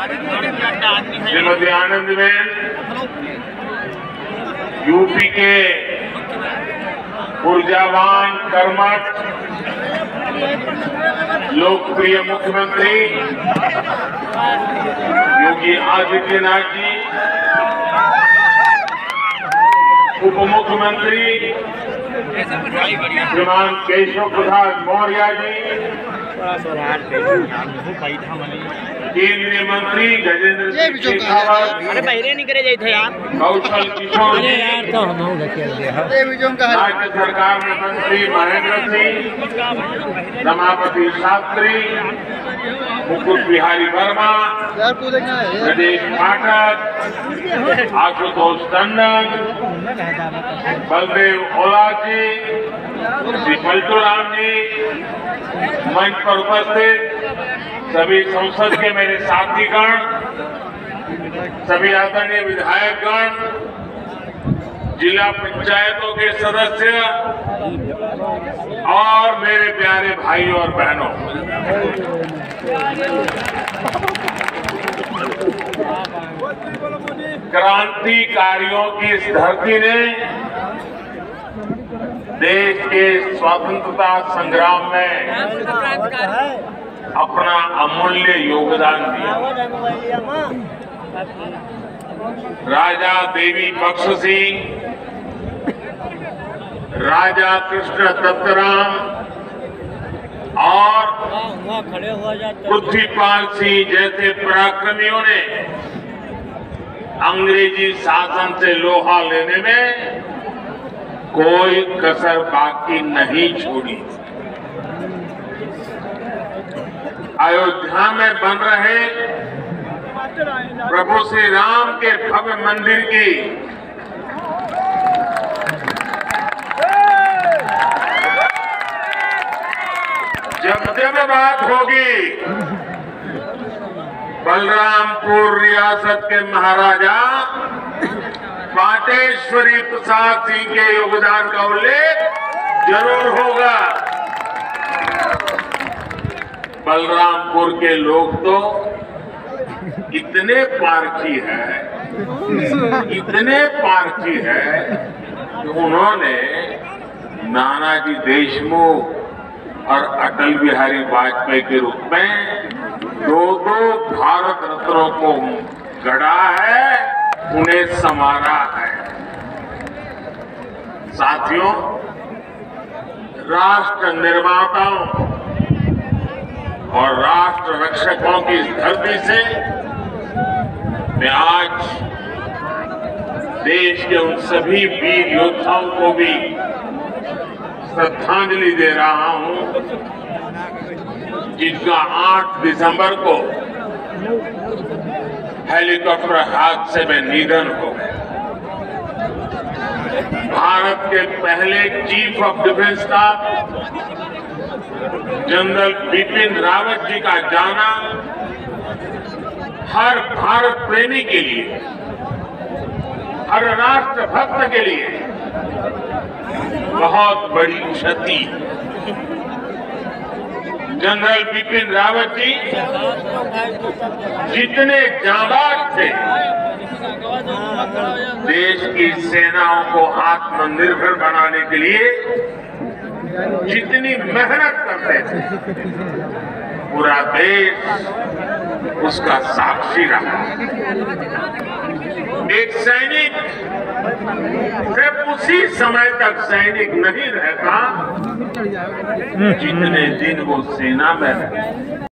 Shrimati Anandiben UP के ऊर्जावान, कर्मठ, लोकप्रिय मुख्यमंत्री योगी आदित्यनाथ जी, उप मुख्यमंत्री श्रीमान केशव प्रसाद मौर्य जी, केंद्रीय मंत्री गजेंद्र सिंह शेखावत, कौशल किशोर जी, राज्य सरकार में मंत्री महेंद्र सिंह, रमापति शास्त्री, मुकुट बिहारी वर्मा, प्रदेश पाठक, आशुतोष टंडन, बलदेव ओला जी, श्री पलटू राम जी, मंच पर उपस्थित सभी संसद के मेरे साथीगण, सभी आदरणीय विधायकगण, जिला पंचायतों के सदस्य और मेरे प्यारे भाइयों और बहनों, क्रांतिकारियों की इस धरती ने देश के स्वतंत्रता संग्राम में अपना अमूल्य योगदान दिया। राजा देवी बख्श सिंह, राजा कृष्ण दत्तराम और पृथ्वीपाल सिंह जैसे पराक्रमियों ने अंग्रेजी शासन से लोहा लेने में कोई कसर बाकी नहीं छोड़ी। अयोध्या में बन रहे प्रभु श्री राम के भव्य मंदिर की जब बात होगी, बलरामपुर रियासत के महाराजा पाटेश्वरी प्रसाद सिंह के योगदान का उल्लेख जरूर होगा। बलरामपुर के लोग तो इतने पारखी है, इतने पारखी है कि उन्होंने नानाजी देशमुख और अटल बिहारी वाजपेयी के रूप में दो भारत रत्नों को गढ़ा है, उन्हें संवारा है। साथियों, राष्ट्र निर्माताओं और राष्ट्र रक्षकों की इस धरती से मैं आज देश के उन सभी वीर योद्धाओं को भी श्रद्धांजलि दे रहा हूं जिनका 8 दिसंबर को हेलीकॉप्टर हादसे में निधन हो गया। भारत के पहले chief of defence staff general Bipin Rawat ji का जाना हर भारत प्रेमी के लिए, हर राष्ट्र भक्त के लिए बहुत बड़ी क्षति। जनरल बिपिन रावत जी जितने जांबाज थे, देश की सेनाओं को आत्मनिर्भर बनाने के लिए जितनी मेहनत करते थे, पूरा देश उसका साक्षी रहा। एक सैनिक सिर्फ उसी समय तक सैनिक नहीं रहता जितने दिन वो सेना में रहता।